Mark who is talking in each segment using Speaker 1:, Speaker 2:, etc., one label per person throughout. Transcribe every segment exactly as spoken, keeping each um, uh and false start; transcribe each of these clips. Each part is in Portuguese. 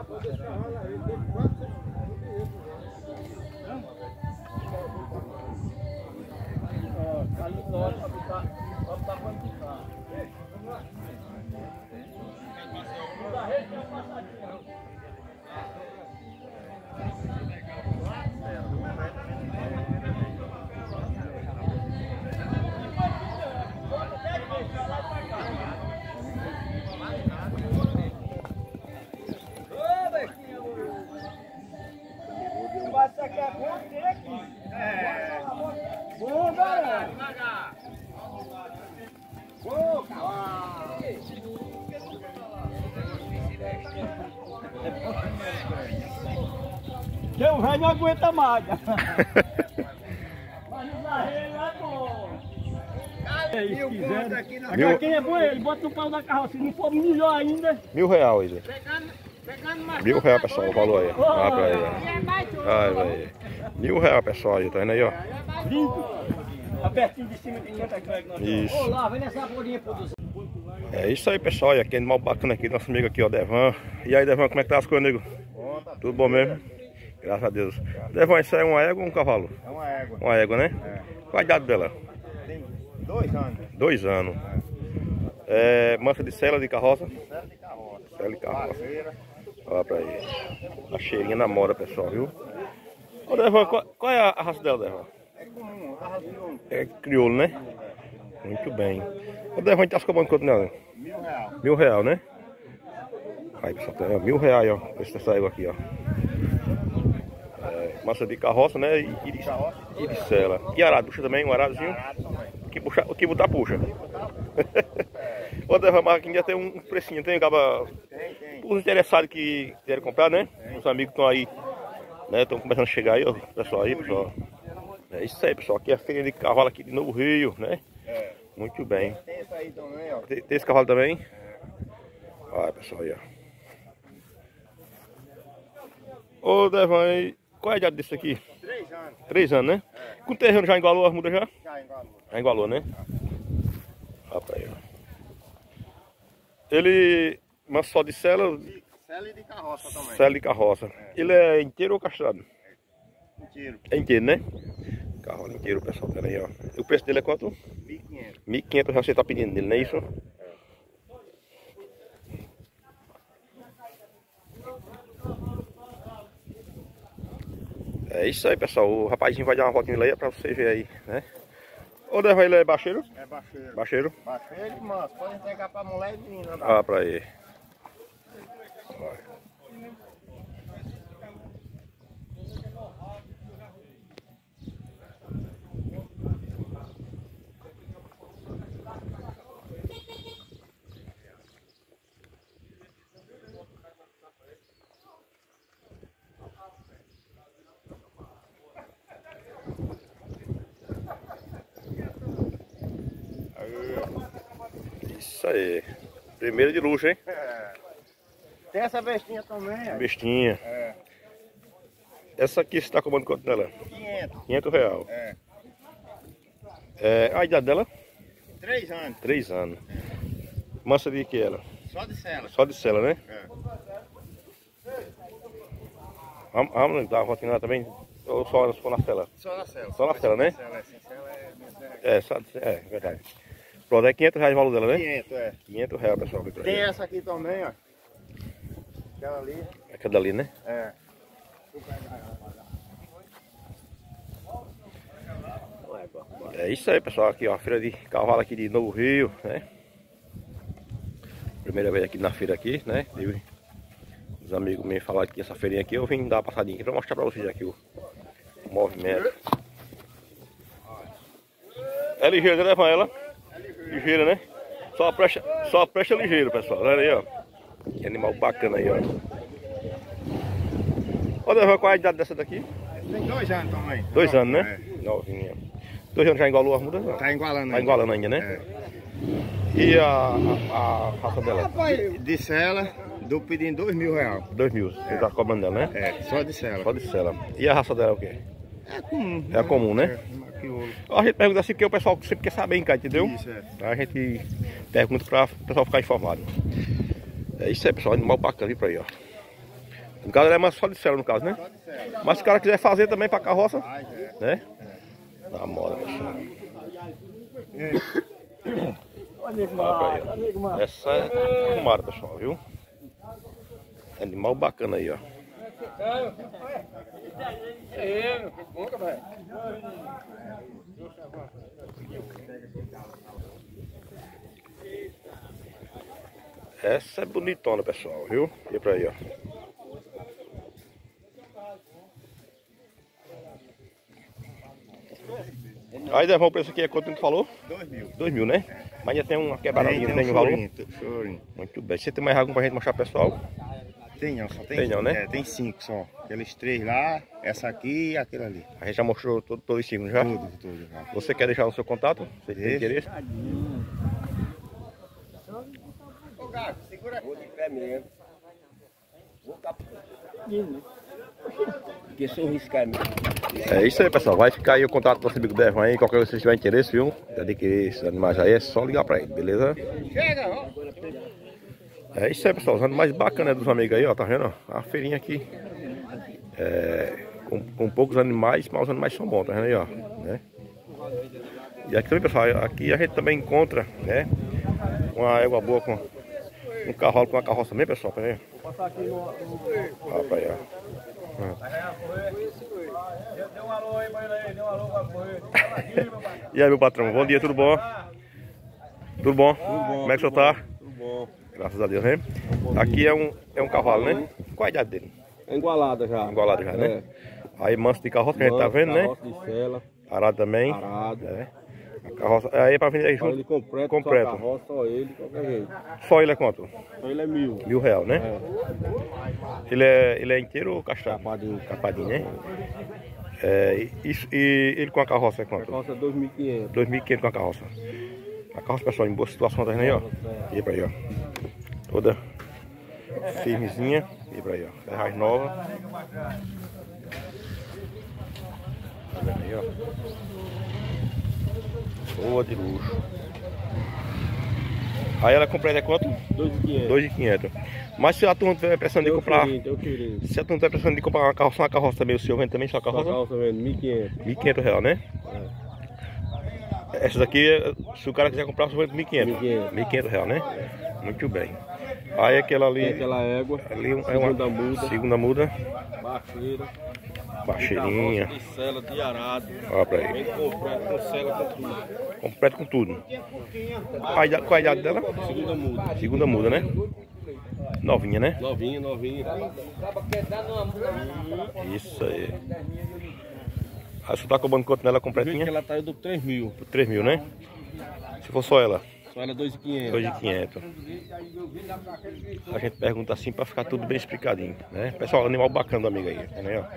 Speaker 1: Seu velho não aguenta mais. Mas no barreiro é bom. É, se quiser, né? Agora quem é bom é ele, bota no pau da carroça. Se não for melhor ainda.
Speaker 2: Mil reais, ele. Mil reais, pessoal, o valor aí. Olha pra aí, ó. Olha aí. Mil reais, pessoal, aí, tá vendo aí, ó.
Speaker 1: Tá pertinho de cima de quinhentos gramas.
Speaker 2: Isso.
Speaker 1: Ô, lá, vem nessa bolinha produzir.
Speaker 2: É isso aí, pessoal. E aqui, animal bacana aqui, nosso amigo aqui, ó, Devan. E aí, Devan, como é que tá as coisas, amigo?
Speaker 3: Bom, tá
Speaker 2: tudo bom mesmo? Graças a Deus. Devan, isso aí é uma égua ou um cavalo?
Speaker 3: É uma égua.
Speaker 2: Uma égua, né?
Speaker 3: É.
Speaker 2: Qual a idade dela?
Speaker 3: Tem dois anos.
Speaker 2: Dois anos. É, mancha de sela de carroça?
Speaker 3: Sela de carroça.
Speaker 2: Sela de carroça.
Speaker 3: Parceira.
Speaker 2: Olha pra aí. A cheirinha namora, pessoal, viu? Ô, Devan, qual, qual é a raça dela, Devan?
Speaker 3: É comum, raça de um.
Speaker 2: É crioulo, né? Muito bem. O Devan tá se cobrando quanto nela?
Speaker 3: Mil real.
Speaker 2: Mil real, né? Aí, pessoal, tem, ó, mil reais, ó. Esse essa égua aqui, ó. É, massa de carroça, né? E, e, de, e de sela. E arado, puxa também, um aradozinho?
Speaker 3: Arado também.
Speaker 2: Que puxa, o que botar, puxa. Ô, Devan, mas aqui já tem um precinho, tem? Acaba...
Speaker 3: Tem, tem.
Speaker 2: Os interessados que querem comprar, né? Os amigos estão aí, né? Estão começando a chegar aí, ó. Pessoal aí, pessoal. É isso aí, pessoal. Aqui é a feira de cavalo aqui de Novo Rio, né?
Speaker 3: É.
Speaker 2: Muito bem.
Speaker 3: Tem esse aí também, ó.
Speaker 2: Tem, tem esse cavalo também? É. Olha, pessoal aí, ó. Ô, Devan, qual é a idade desse aqui?
Speaker 3: Três anos.
Speaker 2: Três anos, né? É. Com o terreno já igualou as mudas já?
Speaker 3: Já igualou.
Speaker 2: Já igualou, né? Olha pra aí, ó. Ele... Mas só de sela?
Speaker 3: De sela e de carroça também.
Speaker 2: Sela de carroça. É. Ele é inteiro ou castrado?
Speaker 3: Inteiro.
Speaker 2: É inteiro, né? Cavalo inteiro, pessoal, tá aí, ó. E o preço dele é quanto?
Speaker 3: Mil e quinhentos.
Speaker 2: Mil e quinhentos você tá pedindo dele, não é isso? É isso aí, pessoal. O rapazinho vai dar uma voltinha lá pra você ver aí, né? Ô, Devan, ele é baixeiro?
Speaker 3: É baixeiro.
Speaker 2: Baixeiro?
Speaker 3: Baixeiro e manso. Pode entregar pra mulher e menina.
Speaker 2: Ah, pra aí. Olha. Isso aí. Primeiro de luxo, hein?
Speaker 3: É. Tem essa bestinha também, é?
Speaker 2: Bestinha.
Speaker 3: É.
Speaker 2: Essa aqui você tá cobrando quanto dela?
Speaker 3: quinhentos.
Speaker 2: quinhentos real.
Speaker 3: É.
Speaker 2: É, a idade dela?
Speaker 3: Três anos.
Speaker 2: Três anos. Mansa de que ela?
Speaker 3: Só de sela.
Speaker 2: Só de sela, né?
Speaker 3: É.
Speaker 2: Vamos, vamos dar uma voltinha lá também? Ou só, só na cela?
Speaker 3: Só na cela.
Speaker 2: Só na cela, né?
Speaker 3: Cela, é. Sem cela é...
Speaker 2: É, só, é, verdade. Pronto, é quinhentos reais o valor dela, né?
Speaker 3: quinhentos, é.
Speaker 2: quinhentos reais, pessoal.
Speaker 3: Tem essa aqui também, ó. Aquela ali.
Speaker 2: Aquela ali, né?
Speaker 3: É.
Speaker 2: É isso aí, pessoal. Aqui, ó, a feira de cavalo aqui de Novo Rio, né? Primeira vez aqui na feira aqui, né? Eu, os amigos meus falaram que tinha essa feirinha aqui. Eu vim dar uma passadinha aqui pra mostrar pra vocês aqui o, o movimento. É ligeira, né, ela? Ligeira, né? Só presta, só presta ligeiro, pessoal. Olha aí, ó. Que animal bacana aí, ó. Olha, Devan, qual é a idade dessa daqui?
Speaker 3: Tem dois anos também.
Speaker 2: Dois
Speaker 3: Não,
Speaker 2: anos, né?
Speaker 3: É.
Speaker 2: Novinha. Dois anos já igualou as mudas? Não?
Speaker 3: Tá igualando
Speaker 2: Tá
Speaker 3: ainda.
Speaker 2: igualando ainda, né?
Speaker 3: É.
Speaker 2: E a, a, a raça dela?
Speaker 3: De, de sela, do pedindo dois mil reais.
Speaker 2: Dois mil. Você
Speaker 3: É.
Speaker 2: tá cobrando dela, né?
Speaker 3: É, só de sela.
Speaker 2: Só de sela. E a raça dela é o quê?
Speaker 3: É comum.
Speaker 2: É a comum, né?
Speaker 3: É, crioulo.
Speaker 2: A gente pergunta assim porque o pessoal sempre quer saber, cara, entendeu?
Speaker 3: Isso, é.
Speaker 2: A gente pergunta para o pessoal ficar informado. É isso aí, pessoal. Animal bacana, viu pra aí, ó. No caso, ela é mais só de cela, no caso, né?
Speaker 3: Só de cela.
Speaker 2: Mas se o cara quiser fazer também pra carroça,
Speaker 3: Faz, é.
Speaker 2: né? Na moda, pessoal.
Speaker 1: Olha que
Speaker 2: Olha pra
Speaker 1: maravilha, olha que
Speaker 2: aí.
Speaker 1: maravilha.
Speaker 2: Essa é tomara, pessoal, viu? Animal bacana aí, ó. Essa é bonitona, pessoal, viu? E pra aí, ó. Aí, Devão, o preço aqui é quanto tu falou?
Speaker 3: Dois mil.
Speaker 2: Dois mil, né? Mas já tem uma quebradinha, tem um valor. Muito bem. Você tem mais algum pra gente mostrar, pessoal?
Speaker 3: Tem não, só tem,
Speaker 2: Tem não, né?
Speaker 3: É, tem cinco só. Aqueles três lá, essa aqui e aquele ali.
Speaker 2: A gente já mostrou todo, todos os signos já?
Speaker 3: Tudo, tudo já.
Speaker 2: Você quer deixar o seu contato? Você tem
Speaker 3: Deixa.
Speaker 2: interesse?
Speaker 3: Ô gato, segura aqui.
Speaker 1: Porque se eu riscar mesmo.
Speaker 2: É isso aí, pessoal. Vai ficar aí o contato do nosso amigo Devon aí. Qualquer coisa que você tiver interesse, viu? De adquirir esses animais aí, é só ligar pra ele, beleza?
Speaker 3: Chega, ó.
Speaker 2: É isso aí, pessoal. Os animais bacanas dos amigos aí, ó. Tá vendo? A feirinha aqui. É, com, com poucos animais, mas os animais são bons, tá vendo aí, ó? Né? E aqui também, pessoal, aqui a gente também encontra, né? Uma égua boa com um cavalo com uma carroça também, pessoal, tá vendo? Olha pra aí, ó.
Speaker 1: Deu um alô aí pra ele aí, deu um alô pra correr.
Speaker 2: E aí, meu patrão, bom dia, tudo bom? Tudo bom?
Speaker 4: Tudo bom.
Speaker 2: Como é que o senhor tá?
Speaker 4: Tudo bom.
Speaker 2: Graças a Deus, né? Aqui é um, é um cavalo, né? Qual a idade dele?
Speaker 4: É igualada já.
Speaker 2: Igualado já, né?
Speaker 4: É.
Speaker 2: Aí manso de carroça que a gente tá vendo, né?
Speaker 4: Carroça de sela,
Speaker 2: Arado também.
Speaker 4: arado.
Speaker 2: É. A carroça, aí é pra vender aí
Speaker 4: Só ele
Speaker 2: junto.
Speaker 4: completo,
Speaker 2: Completo.
Speaker 4: só carroça, só ele, qualquer jeito.
Speaker 2: Só ele é quanto?
Speaker 4: Só ele é mil.
Speaker 2: Mil real, né?
Speaker 4: É.
Speaker 2: Ele é, ele é inteiro ou castrado?
Speaker 4: Capadinho.
Speaker 2: Capadinho, né? É, e, e ele com a carroça é quanto?
Speaker 4: Carroça dois mil e quinhentos.
Speaker 2: dois mil e quinhentos com a carroça. A carroça, pessoal, em boa situação, tá vendo aí, ó? E pra aí, ó. Toda firmezinha. E pra aí, ó. Ferragem nova. Tá vendo aí, ó? Boa de luxo. Aí ela completa é quanto?
Speaker 4: dois mil e quinhentos.
Speaker 2: dois mil e quinhentos. Mas se a turma tiver pressão de
Speaker 4: Tem o
Speaker 2: comprar.
Speaker 4: tirinho, tem o tirinho.
Speaker 2: Se a turma tiver pressão de comprar uma carroça, uma carroça também, o senhor vende também sua
Speaker 4: Só
Speaker 2: carroça?
Speaker 4: carroça vendo mil e quinhentos.
Speaker 2: mil e quinhentos reais, né? Essas aqui, se o cara quiser comprar, você vende mil e quinhentos. mil e quinhentos reais, né? Muito bem. Aí aquela ali.
Speaker 4: Tem aquela égua.
Speaker 2: Ali é uma
Speaker 4: Segunda muda.
Speaker 2: segunda muda.
Speaker 4: Baixeira.
Speaker 2: Baixeirinha.
Speaker 4: De sela, de arado.
Speaker 2: Olha pra aí.
Speaker 4: Bem completo, com sela, com tudo.
Speaker 2: Completo com tudo. Qual a idade, qual a idade dela?
Speaker 4: Segunda muda.
Speaker 2: Segunda muda, né? Novinha, né?
Speaker 4: Novinha, novinha.
Speaker 2: Isso aí. Aí você tá cobrando quanto nela
Speaker 4: Vê que
Speaker 2: completinha?
Speaker 4: ela tá indo três mil.
Speaker 2: Por três mil, né? Se for só ela,
Speaker 4: Só ela dois mil e quinhentos.
Speaker 2: dois mil e quinhentos. A gente pergunta assim pra ficar tudo bem explicadinho, né? Pessoal, animal bacana do amigo aí, né?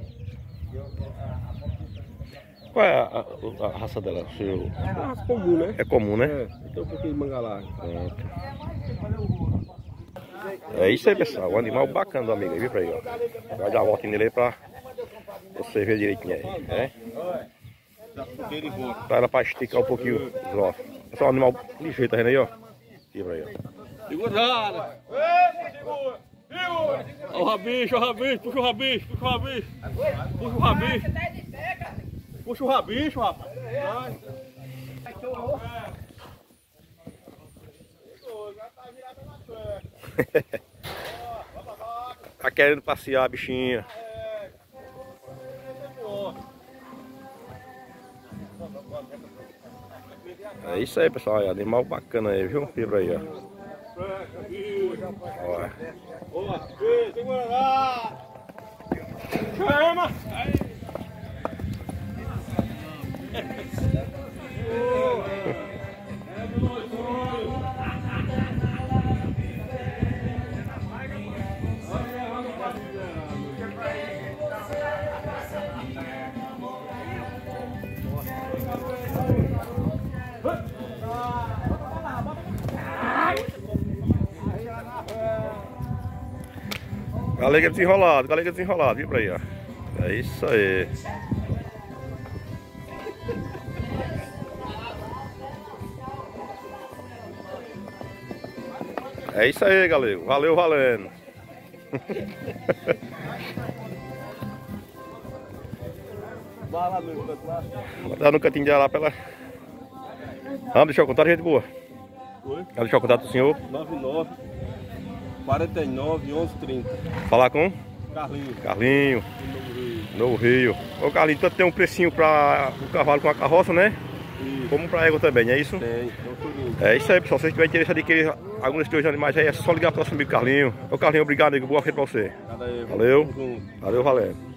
Speaker 2: Qual é a, a- a raça dela? O senhor-
Speaker 4: É uma raça comum, né?
Speaker 2: É comum, né?
Speaker 4: É, tem um pouquinho de mangalagem.
Speaker 2: Pronto. É isso aí, pessoal. Um animal bacana do amigo aí, viu pra aí, ó. Vai dar uma volta nele aí pra você ver direitinho aí, né? Pra ela pra esticar um pouquinho os ossos. É só um animal ligeiro, tá vendo aí, ó? Aqui pra aí, ó.
Speaker 4: Segurada! Olha o rabicho, olha o rabicho, puxa o rabicho, puxa o rabicho. Puxa o rabicho. Puxa o rabicho, rapaz. Vai.
Speaker 2: Tá querendo passear, bichinha. É isso aí, pessoal. Olha, animal bacana aí, viu? Fibra aí, ó. Olha.
Speaker 4: Boa, segura lá. Chama.
Speaker 2: Galega desenrolado, galega desenrolado, viu pra aí, ó. É isso aí. É isso aí, galego. Valeu, valendo.
Speaker 4: Vai lá mesmo, canto lá.
Speaker 2: Botar no cantinho de lá pela. Vamos deixar o contato, gente boa.
Speaker 4: Oi?
Speaker 2: Vamos deixar o contato do senhor.
Speaker 4: nove nove, quarenta e nove, onze, trinta.
Speaker 2: Falar com
Speaker 4: Carlinhos.
Speaker 2: Carlinho, Novo Rio. Ô Carlinho, tanto tem um precinho para o cavalo com a carroça, né?
Speaker 4: Isso.
Speaker 2: Como para a égua também, não é isso?
Speaker 4: Tem, tem tudo.
Speaker 2: É isso aí, pessoal. Se vocês tiverem interesse em adquirir algum desses dois animais aí, é só ligar para o nosso amigo Carlinho. Ô Carlinho, obrigado, amigo. Boa feira para você.
Speaker 4: Cada aí,
Speaker 2: Valeu.
Speaker 4: vamos junto.
Speaker 2: Valeu, valeu.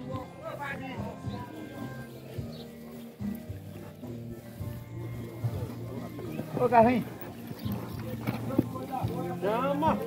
Speaker 1: Ô, Carlinhos.
Speaker 4: Chama!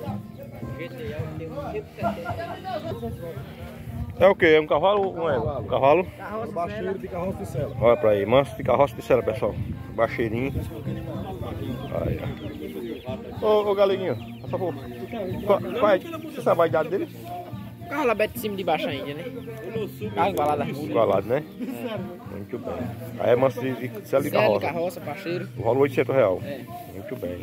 Speaker 2: É o que? É um cavalo ou um égua? Um cavalo?
Speaker 4: Baixeiro de carroça de cela.
Speaker 2: Olha pra aí, manso de carroça de cera, pessoal. Baixeirinho. Aí, ó. Ô, ô Galeguinho, por favor. Qual, qual é? Você sabe a idade dele?
Speaker 5: Carro lá de cima de baixo ainda, né? Carro igualado.
Speaker 2: Igualado, né? Muito bem. Aí é manso de, de cela de
Speaker 5: Cela de
Speaker 2: carroça.
Speaker 5: carroça, parceiro.
Speaker 2: O valor oitocentos reais.
Speaker 5: É.
Speaker 2: Muito bem.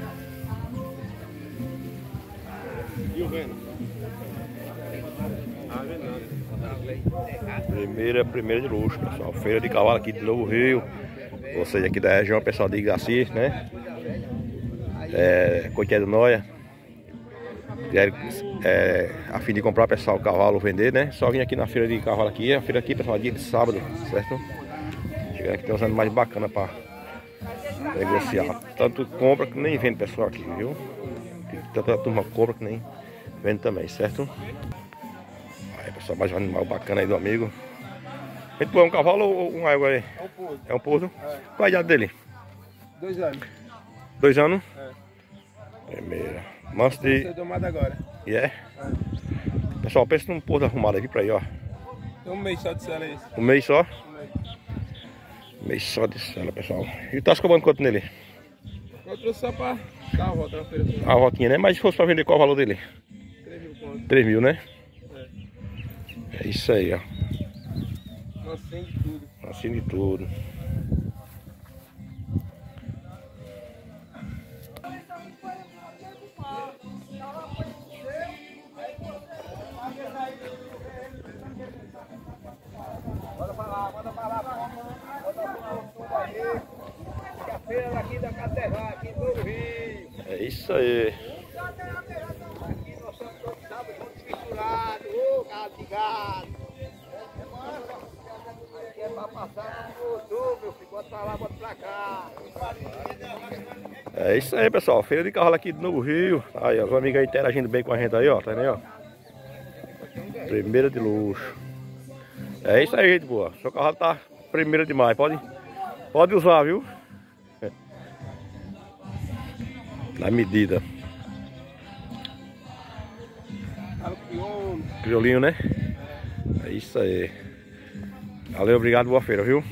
Speaker 4: E o Veno? Ah,
Speaker 2: Primeira, primeira de luxo, pessoal. Feira de cavalo aqui de Novo Rio. Vocês aqui da região, pessoal de Igaci, né? É, Coité do Noia. Vieram, é, a fim de comprar, pessoal, o cavalo, vender, né? Só vim aqui na feira de cavalo aqui. A feira aqui, pessoal, dia de sábado, certo? Chegar aqui tem uns animais bacanas para negociar. Tanto compra que nem vende, pessoal, aqui, viu? Tanta turma compra que nem vende também, certo? Aí, pessoal, mais um animal bacana aí do amigo. Gente, é um cavalo ou um égua aí?
Speaker 4: É um pouso.
Speaker 2: É um pouso? Qual a idade dele?
Speaker 4: Dois anos.
Speaker 2: Dois anos?
Speaker 4: É.
Speaker 2: Primeira. Manso de...
Speaker 4: Você domado agora.
Speaker 2: E é? Pessoal, pensa num pouso arrumado aqui pra ir, ó.
Speaker 4: Tem um mês só de cela esse.
Speaker 2: Um mês só?
Speaker 4: Um mês.
Speaker 2: Um mês só de cela, pessoal. E tá se cobrando quanto nele?
Speaker 4: Eu trouxe só pra dar uma volta na feira.
Speaker 2: A voltinha, né? Mas se fosse pra vender, qual o valor dele?
Speaker 4: três mil contos.
Speaker 2: três mil, né?
Speaker 4: É.
Speaker 2: É isso aí, ó.
Speaker 4: Mansinho de tudo.
Speaker 2: Assim de tudo.
Speaker 1: Manda pra lá, manda pra lá. Manda tudo aí. Fica a feira aqui da Catedral, aqui em Novo Rio.
Speaker 2: É isso aí.
Speaker 1: Aqui nós somos todos sábados, todos misturados. Ô, gado de gado. Aqui é pra passar no motor, meu filho. Bota pra lá, bota pra cá.
Speaker 2: É isso aí, pessoal. Feira de cavalo aqui do Novo Rio. Aí, ó, os amigos aí interagindo bem com a gente aí, ó. Tá vendo aí, ó? Primeira de luxo. É isso aí, gente boa. Seu cavalo tá primeira demais. Pode, pode usar, viu? Na medida. Criolinho, né? É isso aí. Valeu, obrigado, boa feira, viu?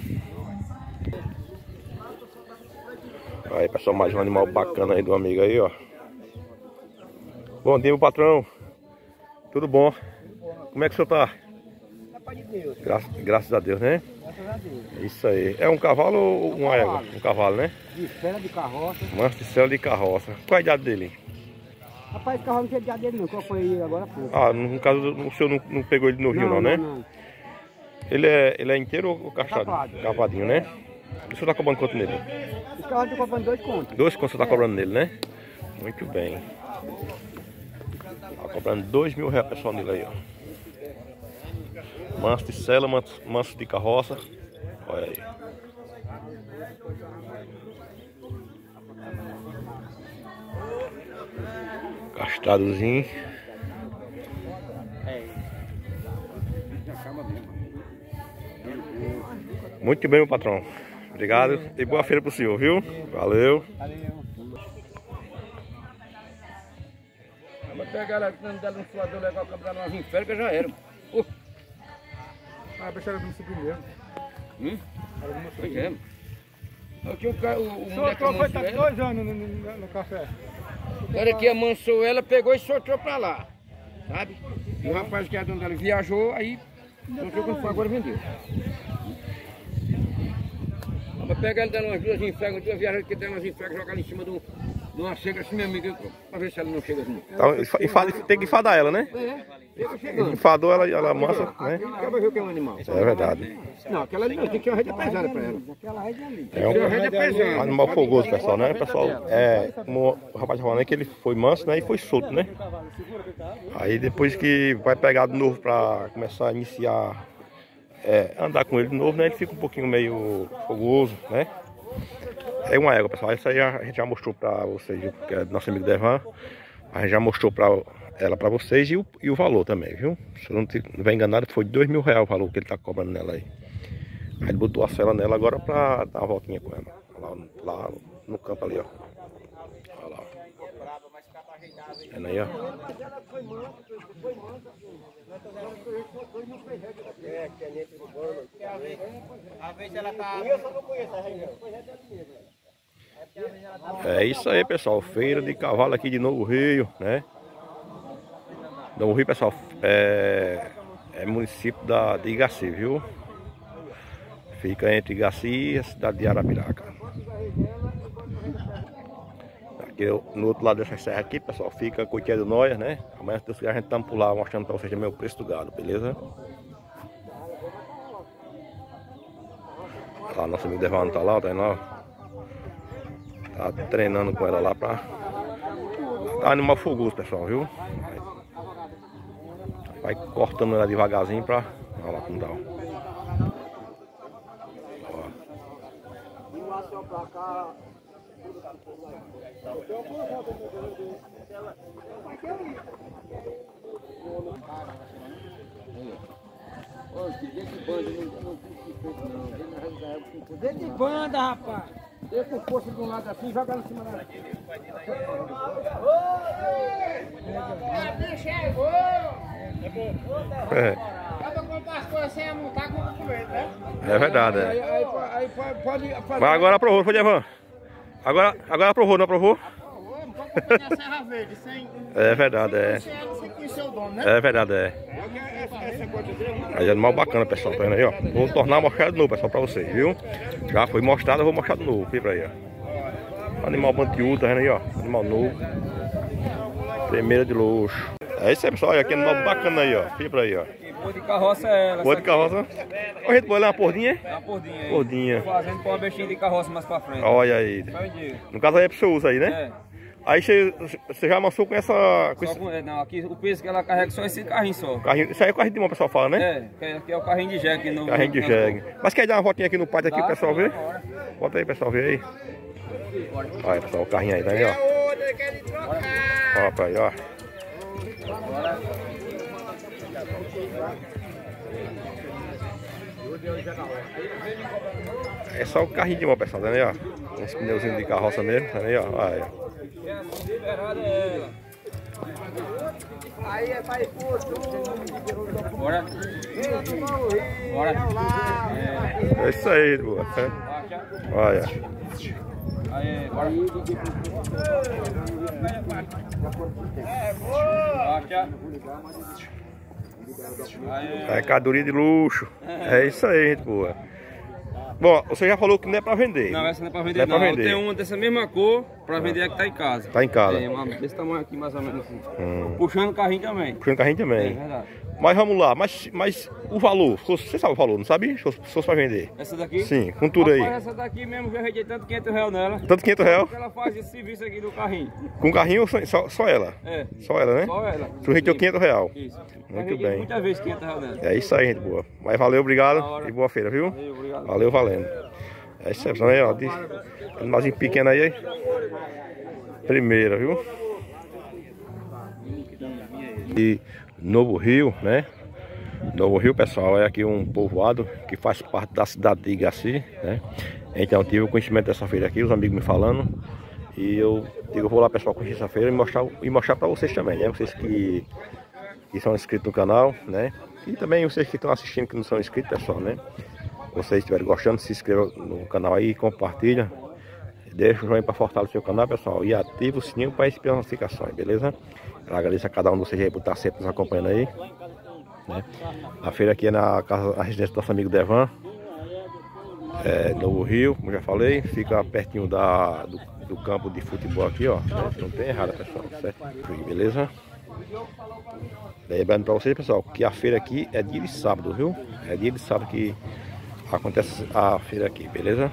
Speaker 2: Aí, pessoal, mais um animal bacana aí do amigo aí, ó. Bom dia, meu patrão. Tudo bom? Como é que o senhor tá? Gra graças a Deus, né?
Speaker 1: Graças a Deus.
Speaker 2: É isso aí. É um cavalo ou uma égua? Um cavalo, né?
Speaker 1: De cela de carroça.
Speaker 2: Manso de cela de carroça. Qual a idade dele?
Speaker 1: Rapaz, esse carro não tinha idade dele não. Qual foi ele agora? Pô.
Speaker 2: Ah, no caso, o senhor não, não pegou ele no rio, não, né?
Speaker 1: não.
Speaker 2: Ele é, ele é inteiro ou castrado?
Speaker 1: Capado.
Speaker 2: Capadinho, né? O senhor tá cobrando quanto nele?
Speaker 1: Esse carro eu tô comprando dois contos.
Speaker 2: Dois quanto o senhor tá cobrando nele, né? Muito bem. Tá cobrando dois mil reais, pessoal, nele aí, ó. Manso de cela, manso, manso de carroça. Olha aí. Castradozinho. Muito bem, meu patrão. Obrigado e boa feira pro senhor, viu? Valeu.
Speaker 5: Vou pegar ela, dando dela um suador legal, comprar umas inféricas, já era. Uh.
Speaker 4: Ah, deixa ela não subir mesmo.
Speaker 5: Hum? Pois é. Eu tinha um cara, o, o
Speaker 4: O
Speaker 5: mulher que
Speaker 4: senhor foi
Speaker 5: amansou
Speaker 4: tá
Speaker 5: ela,
Speaker 4: dois anos no, no, no café.
Speaker 5: o cara que amansou ela, pegou e soltou pra lá, sabe? E o rapaz que é dono dela viajou, aí não sei quando foi, agora vendeu. Vamos pegar ele dando umas duas infecas, duas viagens que tem umas infecas, jogar ela em cima do, Não chega assim, minha amiga, pra ver se ela não chega assim.
Speaker 2: Então, enfada, tem que enfadar ela, né?
Speaker 5: É, fica chegando.
Speaker 2: Enfadou ela, ela mansa, né?
Speaker 5: Quer ver o que é um animal?
Speaker 2: É verdade.
Speaker 5: Não, aquela ali não, tem que ser uma rede pesada pra ela.
Speaker 2: É um
Speaker 5: Uma rede pesada.
Speaker 2: animal fogoso, pessoal, né? Pessoal, é, como o rapaz falando, é que ele foi manso, né? E foi solto, né? Aí depois que vai pegar de novo pra começar a iniciar, é, andar com ele de novo, né? Ele fica um pouquinho meio fogoso, né? É uma égua, pessoal. Isso aí a gente já mostrou pra vocês, que é do nosso amigo Devan. A gente já mostrou pra ela pra vocês e o, e o valor também, viu? Se eu não estiver enganado, foi dois mil reais o valor que ele tá cobrando nela aí. Aí ele botou a cela nela agora pra dar uma voltinha com ela. Lá, lá no campo ali, ó. Olha lá. Vendo aí, ó. É isso aí, pessoal. Feira de cavalo aqui de Novo Rio, né? Novo Rio, pessoal, é, é município da, de Igaci, viu? Fica entre Igaci e a cidade de Arapiraca. Aqui no outro lado dessa serra aqui, pessoal, fica Coitinha do Noia, né? Amanhã a gente tá por lá mostrando pra vocês também o preço do gado, beleza? Lá, nosso amigo Devano tá lá, tá indo lá. Tá treinando com ela lá pra... Tá animal fogoso, pessoal, viu? Vai cortando ela devagarzinho pra... Olha lá como tá, ó.
Speaker 5: Dê de banda, rapaz. Dê com força de um lado assim, joga ela em cima da...
Speaker 2: É. É verdade, é.
Speaker 5: Aí, aí, aí pode, pode fazer...
Speaker 2: Mas agora aprovou, foi Devan. Agora, agora aprovou, não aprovou? É verdade, é. É verdade, é. Aí é animal bacana, pessoal, tá vendo aí, ó. Vou tornar a mostrar de novo, pessoal, pra vocês, viu? Já foi mostrado, eu vou mostrar de novo, fica pra aí, ó. Animal bantiúdo, tá vendo aí, ó. Animal novo. Primeira de luxo. É isso aí, pessoal, olha aqui animal bacana aí, ó. Fica pra aí, ó.
Speaker 6: Boa de carroça é ela.
Speaker 2: Boa de carroça. Ô, gente, boa, ela é uma pordinha?
Speaker 6: É uma pordinha aí.
Speaker 2: Pordinha.
Speaker 6: Tô fazendo com uma bestinha de carroça mais pra frente.
Speaker 2: Olha aí. No caso aí é pro seu uso aí, né?
Speaker 6: É.
Speaker 2: Aí você, você já amassou com essa... Com
Speaker 6: Só
Speaker 2: esse...
Speaker 6: com, não, aqui o peso que ela carrega só esse carrinho só.
Speaker 2: Carrinho, isso aí é o carrinho de mão, o pessoal fala, né?
Speaker 6: É, que é, que é o carrinho de jegue. No,
Speaker 2: Carrinho de jegue. Mas quer dar uma voltinha aqui no pátio aqui,
Speaker 6: Dá,
Speaker 2: o pessoal ver?
Speaker 6: bora.
Speaker 2: Bota aí, pessoal, ver aí. Olha aí, pessoal, o carrinho aí, tá aí, ó. Ó, pra aí, ó. É só o carrinho de mão, pessoal, tá aí, ó. Uns pneuzinhos de carroça mesmo, tá aí, ó. Olha aí, ó.
Speaker 6: Liberada é ela.
Speaker 5: Aí é pra ir
Speaker 6: Bora. Bora. É.
Speaker 2: É isso aí, boa. Olha.
Speaker 6: Aí, bora. Baixa. Aí.
Speaker 2: Mercadoria de luxo. É isso aí, gente boa. Bom, você já falou que não é pra vender.
Speaker 6: Não, essa não é pra vender,
Speaker 2: não. É
Speaker 6: não.
Speaker 2: pra
Speaker 6: Eu
Speaker 2: vender.
Speaker 6: tenho uma dessa mesma cor pra vender a que tá em casa.
Speaker 2: Tá em casa.
Speaker 6: Tem uma desse tamanho aqui, mais ou menos assim.
Speaker 2: Hum.
Speaker 6: Puxando o carrinho também.
Speaker 2: Puxando carrinho
Speaker 6: É
Speaker 2: também.
Speaker 6: verdade.
Speaker 2: Mas vamos lá, mas, mas o valor, você sabe o valor, não sabe? Se fosse pra vender.
Speaker 6: Essa daqui?
Speaker 2: Sim, com tudo aí.
Speaker 6: Rapaz, essa daqui mesmo, já arreguei tanto quinhentos reais nela.
Speaker 2: Tanto quinhentos reais?
Speaker 6: Porque ela faz esse serviço aqui do carrinho.
Speaker 2: Com carrinho, só, só, só ela?
Speaker 6: É.
Speaker 2: Só ela, né?
Speaker 6: Só ela.
Speaker 2: Tu rendeu quinhentos reais.
Speaker 6: Isso.
Speaker 2: Muito
Speaker 6: Arreguei
Speaker 2: bem.
Speaker 6: muitas vezes quinhentos reais nela.
Speaker 2: É isso aí, gente boa. Mas valeu, obrigado
Speaker 6: Da hora.
Speaker 2: e boa feira, viu?
Speaker 6: Valeu, obrigado.
Speaker 2: Valeu, valendo. É isso aí, ó. De... Animalzinho pequeno aí. Primeira, viu? E Novo Rio, né? Novo Rio, pessoal, é aqui um povoado que faz parte da cidade de Igaci, né? Então tive o conhecimento dessa feira aqui, os amigos me falando. E eu digo, eu vou lá, pessoal, conhecer essa feira e mostrar, e mostrar pra vocês também, né? Vocês que, que são inscritos no canal, né? E também vocês que estão assistindo que não são inscritos, pessoal, né? Vocês estiverem gostando, se inscreva no canal aí, compartilha. Deixa o joinha para fortalecer o canal, pessoal. E ativa o sininho para receber as notificações, beleza? Eu agradeço a cada um de vocês aí por estar sempre nos acompanhando aí, né? A feira aqui é na casa, a residência do nosso amigo Devan, é, Novo Rio, como já falei. Fica pertinho da, do do campo de futebol aqui, ó. Não tem errado, pessoal, certo? Beleza? Lembrando pra vocês, pessoal, que a feira aqui é dia de sábado, viu? É dia de sábado que acontece a feira aqui, beleza?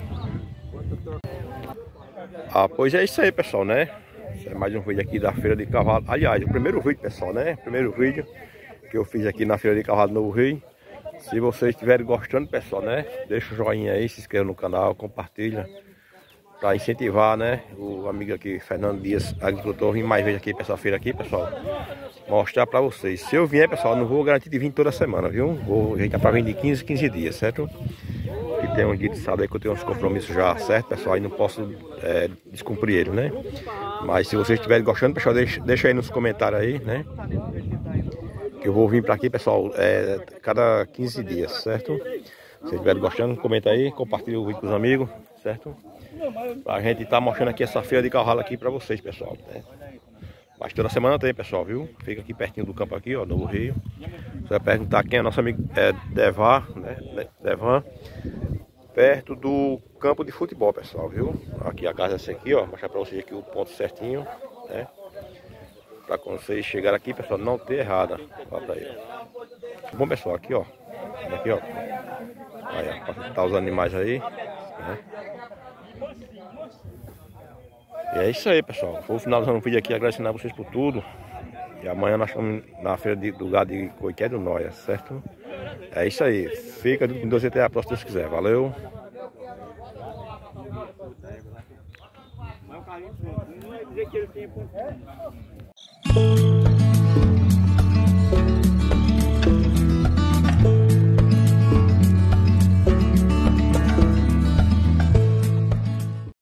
Speaker 2: Ah, pois é isso aí, pessoal, né? Esse é mais um vídeo aqui da feira de cavalo. Aliás, o primeiro vídeo, pessoal, né? Primeiro vídeo que eu fiz aqui na feira de cavalo Novo Rio. Se vocês estiverem gostando, pessoal, né? Deixa o joinha aí, se inscreva no canal, compartilha. Para incentivar, né? O amigo aqui, Fernando Dias, agricultor, vir mais vezes aqui para essa feira aqui, pessoal. Mostrar para vocês. Se eu vier, pessoal, não vou garantir de vir toda semana, viu? Vou ajeitar para vir de quinze, quinze dias, certo? Que tem um dia de sábado aí que eu tenho uns compromissos já, certo, pessoal? Aí não posso é, descumprir ele, né? Mas se vocês estiverem gostando, pessoal, deixa, deixa aí nos comentários aí, né? Que eu vou vir para aqui, pessoal, é, cada quinze dias, certo? Se vocês estiverem gostando, comenta aí, compartilha o vídeo com os amigos, certo? Pra gente estar tá mostrando aqui essa feira de cavalo aqui para vocês, pessoal, né? Mas toda semana tem, pessoal, viu? Fica aqui pertinho do campo aqui, ó, Novo Rio. Você vai perguntar quem é nosso amigo é, Devan, né? Devan. Perto do campo de futebol, pessoal, viu? Aqui a casa é essa aqui, ó. Vou mostrar pra vocês aqui o ponto certinho, né? Pra quando vocês chegarem aqui, pessoal, não ter errada. Olha aí, ó. Bom, pessoal, aqui, ó. Aqui, ó. Aí, ó. Pra tá os animais aí, né? E é isso aí, pessoal. Vou finalizando o vídeo aqui, agradecendo a vocês por tudo. E amanhã nós estamos na feira de, do gado de Coité do Noia, certo? É isso aí. Fica com Deus até a próxima, se quiser. Valeu.
Speaker 1: Não é dizer que ele tem